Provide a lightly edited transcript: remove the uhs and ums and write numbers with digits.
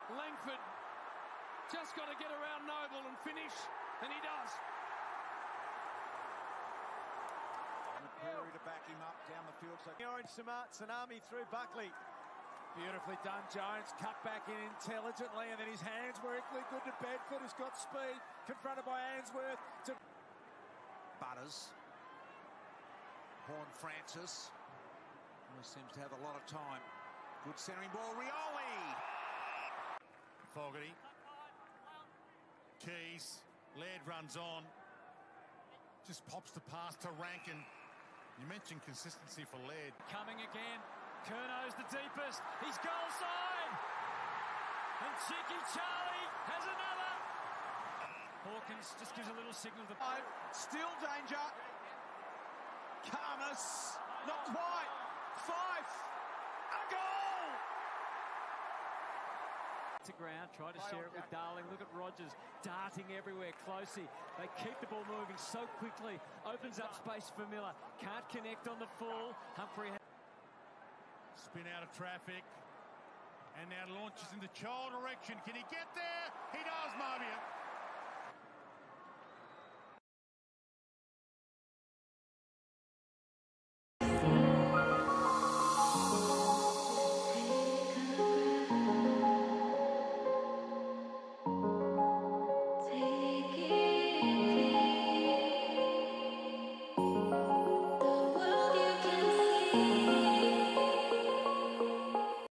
Langford just got to get around Noble and finish, and he does. Perry to back him up down the field. So Orange Tsunami through Buckley. Beautifully done, Jones. Cut back in intelligently, and then his hands were equally good to Bedford, who's got speed. Confronted by Ainsworth. To Butters. Horn Francis. He seems to have a lot of time. Good centering ball. Rioli. Fogarty. Keys. Laird runs on. Just pops the pass to Rankin. You mentioned consistency for Laird. Coming again. Curno's the deepest. He's goal side. And Cheeky Charlie has another. Hawkins just gives a little signal to... Still danger. Karmas. Not quite. Fife. A goal! To ground, try to share it with Darling. Look at Rogers darting everywhere. Closey. They keep the ball moving so quickly. Opens up space for Miller. Can't connect on the full. Humphrey. Spin out of traffic. And now launches in the child direction. Can he get there? He does, Marvia.